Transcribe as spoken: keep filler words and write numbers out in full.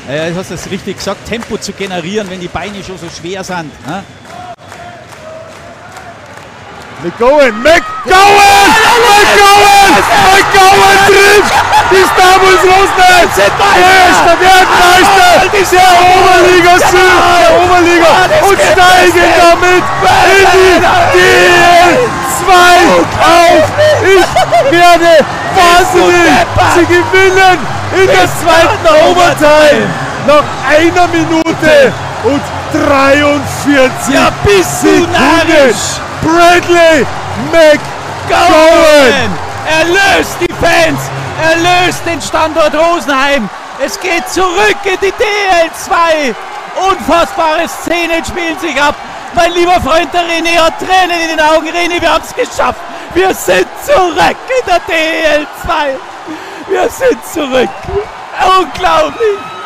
Ja, du hast das richtig gesagt, Tempo zu generieren, wenn die Beine schon so schwer sind. Ne? McGowan, McGowan! McGowan! McGowan trifft! Die Star Wars Rosnetz! Er ist der Werkmeister der Oberliga Süd, der Oberliga und steigen damit in die D L zwei auf! Ich werde wahnsinnig! Sie gewinnen in der zweiten Overtime nach einer Minute und dreiundvierzig Ja, bist du Sekunden! narrisch! Bradley McGowan! Er löst die Fans, er löst den Standort Rosenheim. Es geht zurück in die D L zwei. Unfassbare Szenen spielen sich ab. Mein lieber Freund, der René hat Tränen in den Augen. René, wir haben es geschafft. Wir sind zurück in der D L zwei. Wir sind zurück. Unglaublich.